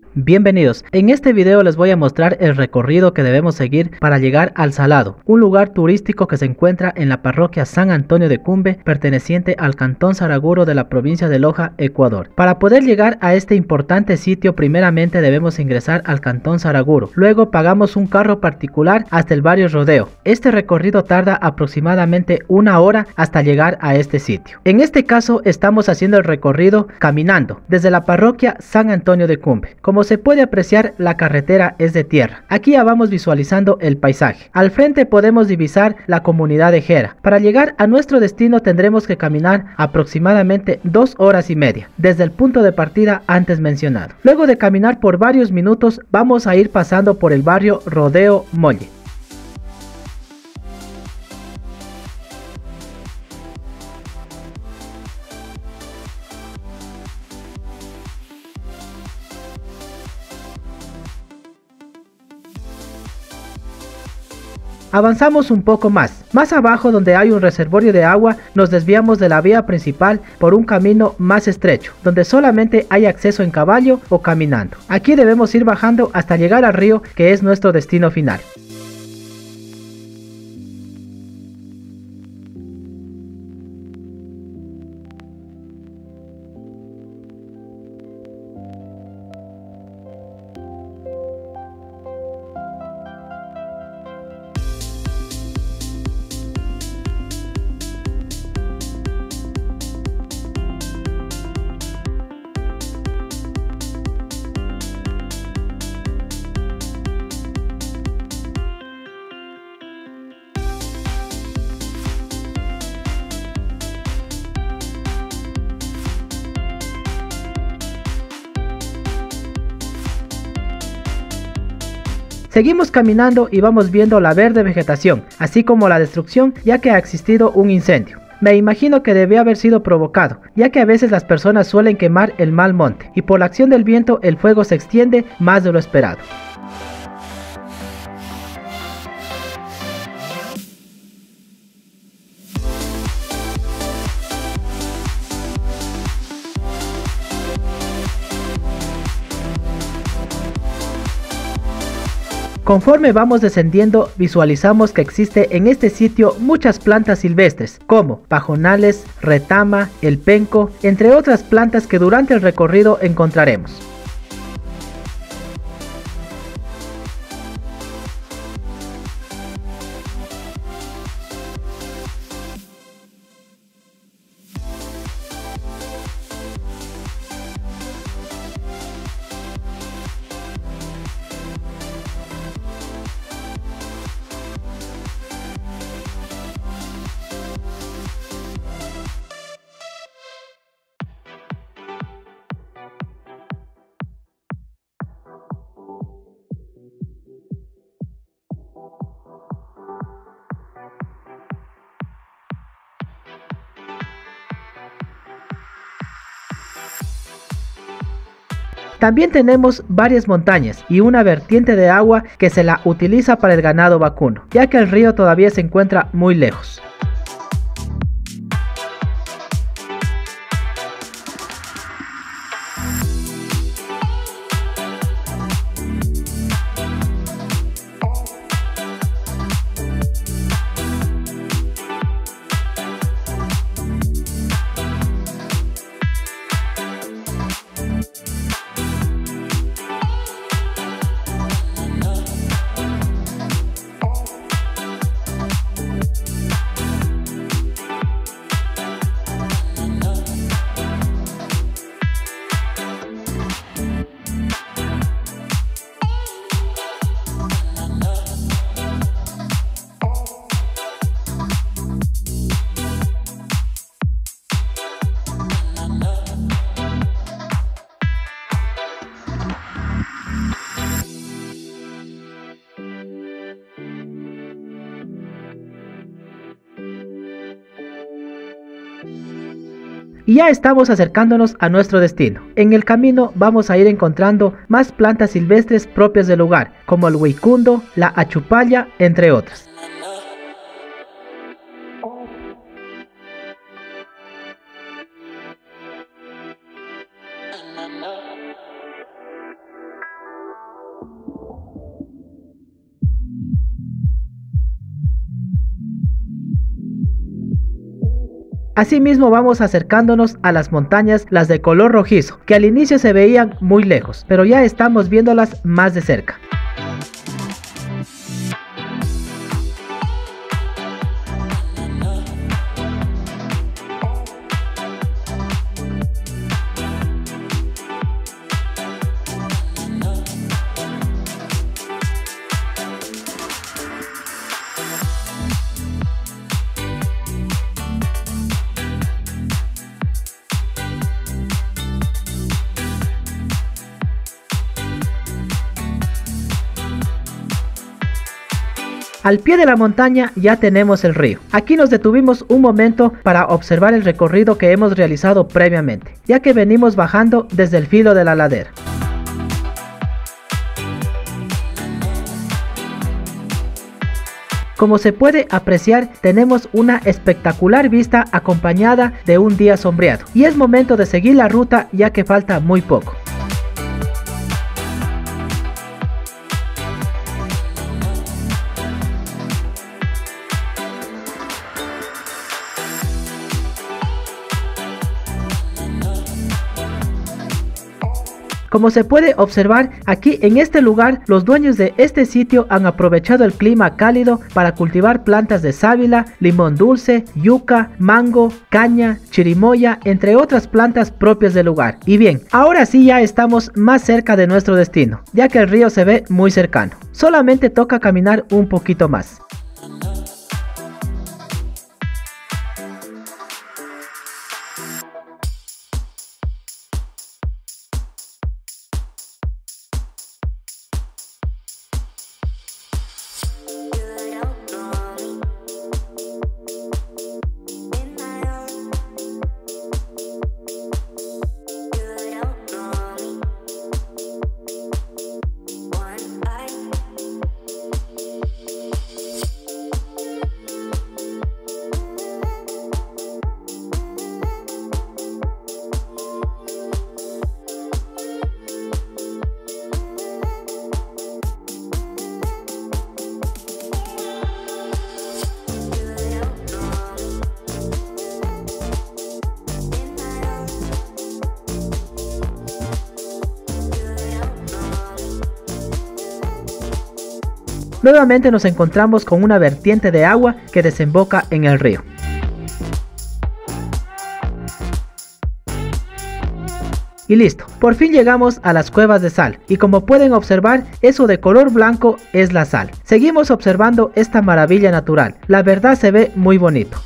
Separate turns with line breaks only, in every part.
Bienvenidos, en este video les voy a mostrar el recorrido que debemos seguir para llegar al Salado, un lugar turístico que se encuentra en la parroquia San Antonio de Cumbe, perteneciente al cantón Saraguro de la provincia de Loja, Ecuador. Para poder llegar a este importante sitio, primeramente debemos ingresar al cantón Saraguro, luego pagamos un carro particular hasta el barrio Rodeo. Este recorrido tarda aproximadamente una hora hasta llegar a este sitio. En este caso estamos haciendo el recorrido caminando desde la parroquia San Antonio de Cumbe. Como se puede apreciar, la carretera es de tierra. Aquí ya vamos visualizando el paisaje. Al frente podemos divisar la comunidad de Jera. Para llegar a nuestro destino tendremos que caminar aproximadamente 2 horas y media, desde el punto de partida antes mencionado. Luego de caminar por varios minutos, vamos a ir pasando por el barrio Rodeo Molle. Avanzamos un poco más abajo, donde hay un reservorio de agua, nos desviamos de la vía principal por un camino más estrecho, donde solamente hay acceso en caballo o caminando. Aquí debemos ir bajando hasta llegar al río, que es nuestro destino final. Seguimos caminando y vamos viendo la verde vegetación, así como la destrucción, ya que ha existido un incendio. Me imagino que debe haber sido provocado, ya que a veces las personas suelen quemar el mal monte, y por la acción del viento el fuego se extiende más de lo esperado. Conforme vamos descendiendo, visualizamos que existe en este sitio muchas plantas silvestres, como pajonales, retama, el penco, entre otras plantas que durante el recorrido encontraremos. También tenemos varias montañas y una vertiente de agua que se la utiliza para el ganado vacuno, ya que el río todavía se encuentra muy lejos. Y ya estamos acercándonos a nuestro destino. En el camino vamos a ir encontrando más plantas silvestres propias del lugar, como el huicundo, la achupalla, entre otras. Asimismo vamos acercándonos a las montañas, las de color rojizo, que al inicio se veían muy lejos, pero ya estamos viéndolas más de cerca. Al pie de la montaña ya tenemos el río. Aquí nos detuvimos un momento para observar el recorrido que hemos realizado previamente, ya que venimos bajando desde el filo de la ladera. Como se puede apreciar, tenemos una espectacular vista acompañada de un día sombreado, y es momento de seguir la ruta ya que falta muy poco. Como se puede observar, aquí en este lugar los dueños de este sitio han aprovechado el clima cálido para cultivar plantas de sábila, limón dulce, yuca, mango, caña, chirimoya, entre otras plantas propias del lugar. Y bien, ahora sí ya estamos más cerca de nuestro destino, ya que el río se ve muy cercano. Solamente toca caminar un poquito más. Nuevamente nos encontramos con una vertiente de agua que desemboca en el río. Y listo, por fin llegamos a las cuevas de sal, y como pueden observar, eso de color blanco es la sal. Seguimos observando esta maravilla natural, la verdad se ve muy bonito.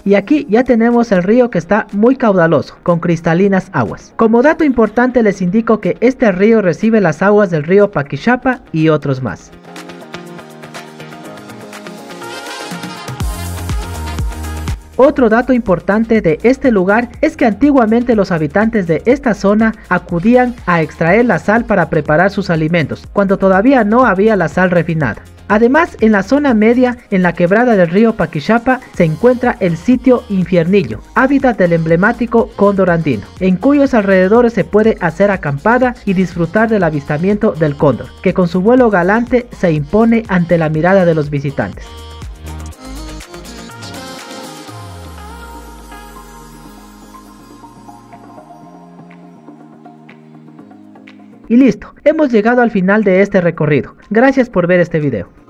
Y aquí ya tenemos el río que está muy caudaloso, con cristalinas aguas. Como dato importante les indico que este río recibe las aguas del río Paquixapa y otros más. Otro dato importante de este lugar es que antiguamente los habitantes de esta zona acudían a extraer la sal para preparar sus alimentos, cuando todavía no había la sal refinada. Además, en la zona media, en la quebrada del río Paquixapa, se encuentra el sitio Infiernillo, hábitat del emblemático cóndor andino, en cuyos alrededores se puede hacer acampada y disfrutar del avistamiento del cóndor, que con su vuelo galante se impone ante la mirada de los visitantes. Y listo, hemos llegado al final de este recorrido. Gracias por ver este video.